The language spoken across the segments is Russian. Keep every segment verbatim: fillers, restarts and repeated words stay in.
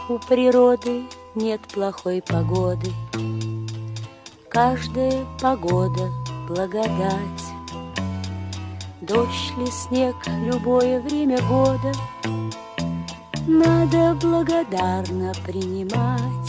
У природы нет плохой погоды, каждая погода — благодать. Дождь ли, снег, любое время года надо благодарно принимать.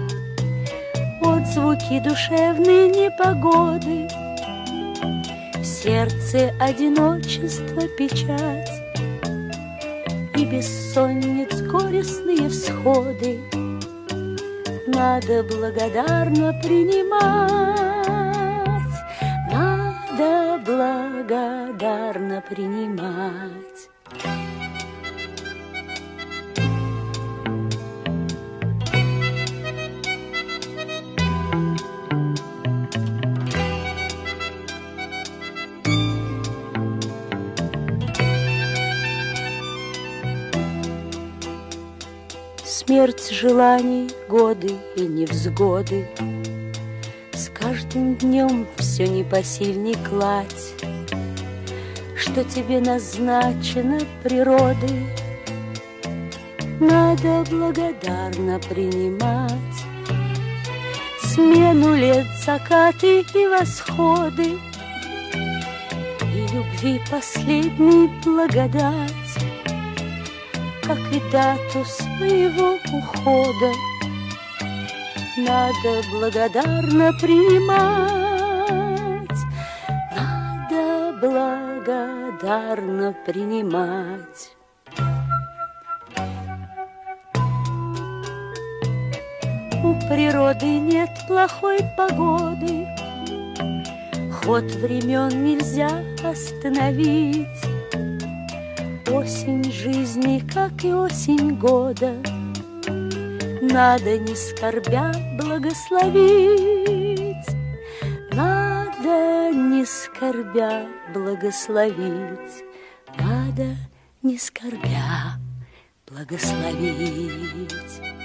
Отзвуки душевной непогоды, в сердце одиночество, печать и бессонниц горестные всходы надо благодарно принимать, надо благодарно принимать. Смерть желаний, годы и невзгоды, с каждым днем все непосильней кладь, что тебе назначено природой, надо благодарно принимать. Смену лет, закаты и восходы, и любви последней благодать, как и дату своего ухода надо благодарно принимать, надо благодарно принимать. У природы нет плохой погоды, ход времен нельзя остановить. Осень жизни, как и осень года, надо не скорбя благословить, надо не скорбя благословить, надо не скорбя благословить.